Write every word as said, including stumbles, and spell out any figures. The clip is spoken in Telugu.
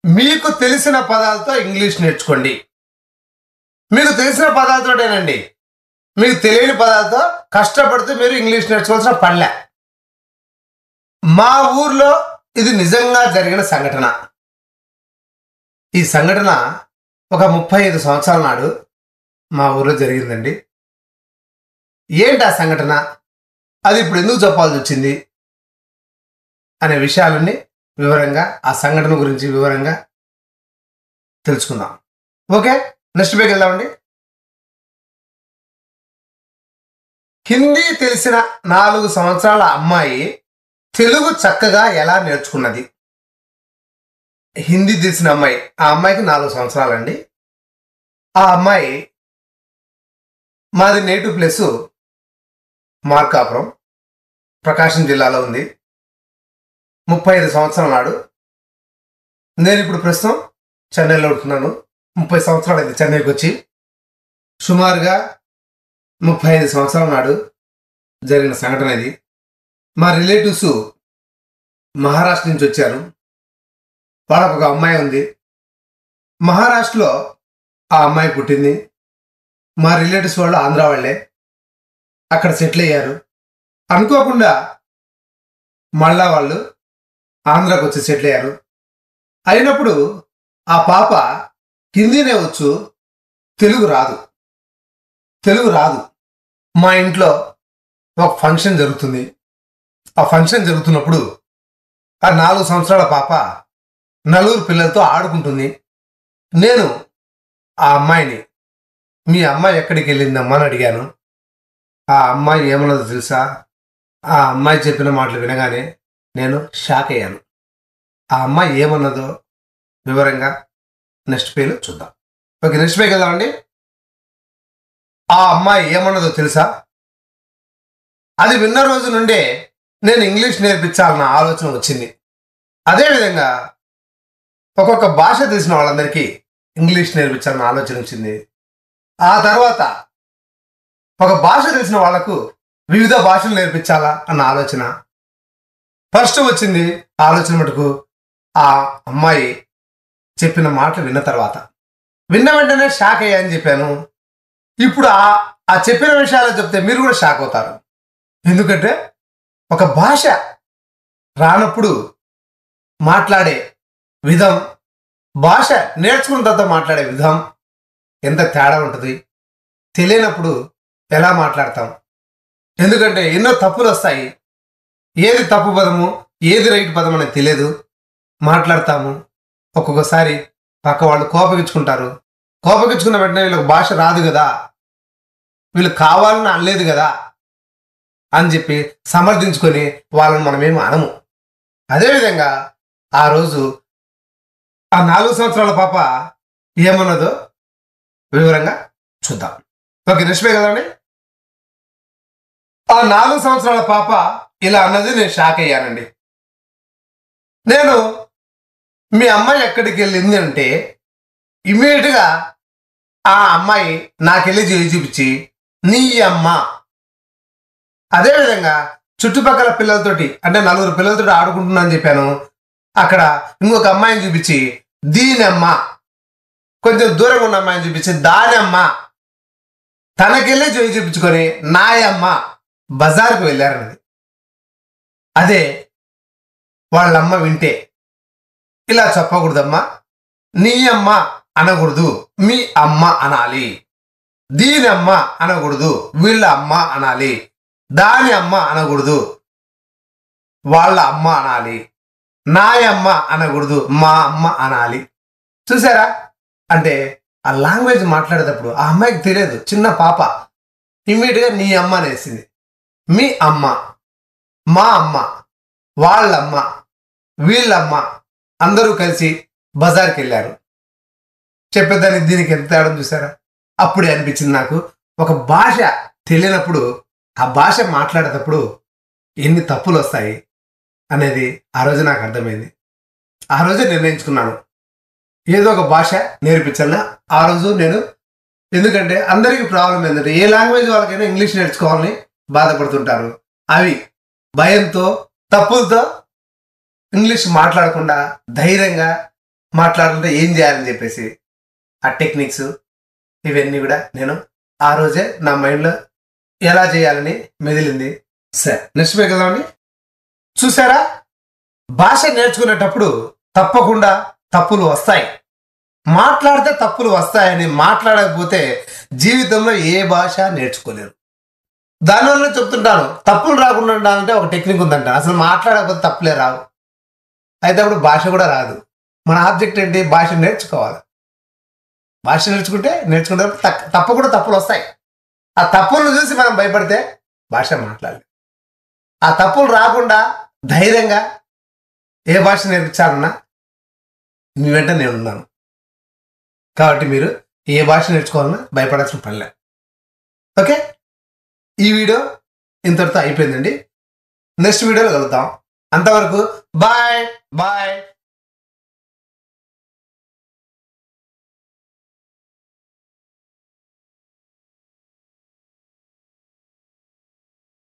మీకు తెలిసిన పదాలతో ఇంగ్లీష్ నేర్చుకోండి. మీకు తెలిసిన పదాలతోటేనండి. మీకు తెలియని పదాలతో కష్టపడితే మీరు ఇంగ్లీష్ నేర్చుకోవాల్సిన పనిలే. మా ఊర్లో ఇది నిజంగా జరిగిన సంఘటన. ఈ సంఘటన ఒక ముప్పై ఐదు సంవత్సరాల నాడు మా ఊర్లో జరిగిందండి. ఏంటి ఆ సంఘటన, అది ఇప్పుడు ఎందుకు చెప్పాల్సి వచ్చింది అనే విషయాలన్నీ వివరంగా, ఆ సంఘటన గురించి వివరంగా తెలుసుకుందాం. ఓకే, నెక్స్ట్ పేకి వెళ్దామండి. హిందీ తెలిసిన నాలుగు సంవత్సరాల అమ్మాయి తెలుగు చక్కగా ఎలా నేర్చుకున్నది? హిందీ తెలిసిన అమ్మాయి, ఆ అమ్మాయికి నాలుగు సంవత్సరాలండి. ఆ అమ్మాయి మాది నేటివ్ ప్లేసు మార్కాపురం, ప్రకాశం జిల్లాలో ఉంది. ముప్పై ఐదు సంవత్సరాల నాడు, నేను ఇప్పుడు ప్రస్తుతం చెన్నైలో ఉంటున్నాను. ముప్పై సంవత్సరాలు అయింది చెన్నైకి వచ్చి. సుమారుగా ముప్పై ఐదు సంవత్సరాల నాడు జరిగిన సంఘటన ఇది. మా రిలేటివ్స్ మహారాష్ట్ర నుంచి వచ్చారు. వాళ్ళకు ఒక అమ్మాయి ఉంది. మహారాష్ట్రలో ఆ అమ్మాయి పుట్టింది. మా రిలేటివ్స్ వాళ్ళు ఆంధ్ర వాళ్ళే, అక్కడ సెటిల్ అయ్యారు. అనుకోకుండా మళ్ళా వాళ్ళు ఆంధ్రాకి వచ్చి సెటిల్ అయ్యారు. అయినప్పుడు ఆ పాప హిందీనే వచ్చు, తెలుగు రాదు. తెలుగు రాదు. మా ఇంట్లో ఒక ఫంక్షన్ జరుగుతుంది. ఆ ఫంక్షన్ జరుగుతున్నప్పుడు ఆ నాలుగు సంవత్సరాల పాప నలుగురు పిల్లలతో ఆడుకుంటుంది. నేను ఆ అమ్మాయిని, మీ అమ్మాయి ఎక్కడికి వెళ్ళిందమ్మా అని అడిగాను. ఆ అమ్మాయి ఏమన్నదో తెలుసా? ఆ అమ్మాయి చెప్పిన మాటలు వినగానే నేను షాక్ అయ్యాను. ఆ అమ్మాయి ఏమన్నదో వివరంగా నెక్స్ట్ పేలో చూద్దాం. ఓకే, నెక్స్ట్ పేకి వెళ్దామండి. ఆ అమ్మాయి ఏమన్నదో తెలుసా? అది విన్న రోజు నుండే నేను ఇంగ్లీష్ నేర్పించాలన్న ఆలోచన వచ్చింది. అదేవిధంగా ఒక్కొక్క భాష తెలిసిన వాళ్ళందరికీ ఇంగ్లీష్ నేర్పించాలన్న ఆలోచన వచ్చింది. ఆ తర్వాత ఒక భాష తెలిసిన వాళ్లకు వివిధ భాషలు నేర్పించాలా అన్న ఆలోచన ఫస్ట్ వచ్చింది. ఆలోచన మటుకు ఆ అమ్మాయి చెప్పిన మాటలు విన్న తర్వాత, విన్న వెంటనే షాక్ అయ్యా అని చెప్పాను. ఇప్పుడు ఆ ఆ చెప్పిన విషయాలు చెప్తే మీరు కూడా షాక్ అవుతారు. ఎందుకంటే ఒక భాష రానప్పుడు మాట్లాడే విధం, భాష నేర్చుకున్న తర్వాత మాట్లాడే విధం ఎంత తేడా ఉంటుంది. తెలియనప్పుడు ఎలా మాట్లాడతాం? ఎందుకంటే ఎన్నో తప్పులు వస్తాయి. ఏది తప్పు పదము, ఏది రైట్ పదం అనేది తెలియదు. మాట్లాడతాము. ఒక్కొక్కసారి పక్క వాళ్ళు కోపగించుకుంటారు. కోపగించుకున్న వెంటనే వీళ్ళకి భాష రాదు కదా, వీళ్ళు కావాలని అనలేదు కదా అని చెప్పి సమర్థించుకొని వాళ్ళని మనమేమి అనము. అదేవిధంగా ఆ రోజు ఆ నాలుగు సంవత్సరాల పాప ఏమన్నదో వివరంగా చూద్దాం. ఓకే, నెక్స్ట్ పే కదండి. ఆ నాలుగు సంవత్సరాల పాప ఇలా అన్నది నేను షాక్ అయ్యానండి. నేను మీ అమ్మాయి ఎక్కడికి వెళ్ళింది అంటే ఇమ్మీడియట్గా ఆ అమ్మాయి నాకెళ్ళి చేయి చూపించి నీ అమ్మ. అదేవిధంగా చుట్టుపక్కల పిల్లలతోటి, అంటే నలుగురు పిల్లలతోటి ఆడుకుంటున్నా అని చెప్పాను. అక్కడ ఇంకొక అమ్మాయిని చూపించి దీనమ్మ, కొంచెం దూరంగా ఉన్న అమ్మాయిని చూపించి దానమ్మ, తనకెళ్ళి చేయి చూపించుకొని నాయమ్మ బజార్కు వెళ్ళారన్నది. అదే వాళ్ళమ్మ వింటే ఇలా చెప్పకూడదమ్మా, నీ అమ్మ అనకూడదు, మీ అమ్మ అనాలి. దీనమ్మ అనకూడదు, వీళ్ళ అమ్మ అనాలి. దాని అమ్మ అనకూడదు, వాళ్ళ అమ్మ అనాలి. నాయమ్మ అనకూడదు, మా అమ్మ అనాలి. చూసారా? అంటే ఆ లాంగ్వేజ్ మాట్లాడేటప్పుడు ఆ అమ్మాయికి తెలియదు, చిన్న పాప. ఇమ్మీడియట్గా నీ అమ్మ అనేసింది. మీ అమ్మ, మా అమ్మ, వాళ్ళమ్మ, వీళ్ళమ్మ అందరూ కలిసి బజార్కి వెళ్ళారు. చెప్పేదానికి దీనికి ఎంత తేడా చూసారా? అప్పుడే అనిపించింది నాకు, ఒక భాష తెలియనప్పుడు ఆ భాష మాట్లాడేటప్పుడు ఎన్ని తప్పులు వస్తాయి అనేది ఆ రోజు నాకు అర్థమైంది. ఆ రోజే నిర్ణయించుకున్నాను, ఏదో ఒక భాష నేర్పించాలని. ఆ రోజు నేను, ఎందుకంటే అందరికీ ప్రాబ్లం ఏంటంటే ఏ లాంగ్వేజ్ వాళ్ళకైనా ఇంగ్లీష్ నేర్చుకోవాలని బాధపడుతుంటారు. అవి భయంతో, తప్పులతో ఇంగ్లీష్ మాట్లాడకుండా ధైర్యంగా మాట్లాడుతుంటే ఏం చేయాలని చెప్పేసి ఆ టెక్నిక్స్ ఇవన్నీ కూడా నేను ఆ రోజే నా మైండ్లో ఎలా చేయాలని మెదిలింది. సరే నెక్స్ట్ పేజ్ వెళ్దామండి. చూసారా, భాష నేర్చుకునేటప్పుడు తప్పకుండా తప్పులు వస్తాయి. మాట్లాడితే తప్పులు వస్తాయని మాట్లాడకపోతే జీవితంలో ఏ భాష నేర్చుకోలేరు. దానివల్ల చెప్తుంటాను, తప్పులు రాకుండా ఉండాలంటే ఒక టెక్నిక్ ఉందంట. అసలు మాట్లాడకపోతే తప్పులే రావు. అయితే అప్పుడు భాష కూడా రాదు. మన ఆబ్జెక్ట్ ఏంటి? భాష నేర్చుకోవాలి. భాష నేర్చుకుంటే నేర్చుకుంటే తప్పకుండా తప్పులు వస్తాయి. ఆ తప్పులను చూసి మనం భయపడితే భాష మాట్లాడాలి. ఆ తప్పులు రాకుండా ధైర్యంగా ఏ భాష నేర్పించాలన్నా మీ వెంట నేను ఉన్నాను. కాబట్టి మీరు ఏ భాష నేర్చుకోవాలన్నా భయపడాల్సిన పనిలే. ఓకే, ఈ వీడియో ఇంతటితో అయిపోయిందండి. నెక్స్ట్ వీడియోలో కలుద్దాం. అంతవరకు బాయ్ బాయ్.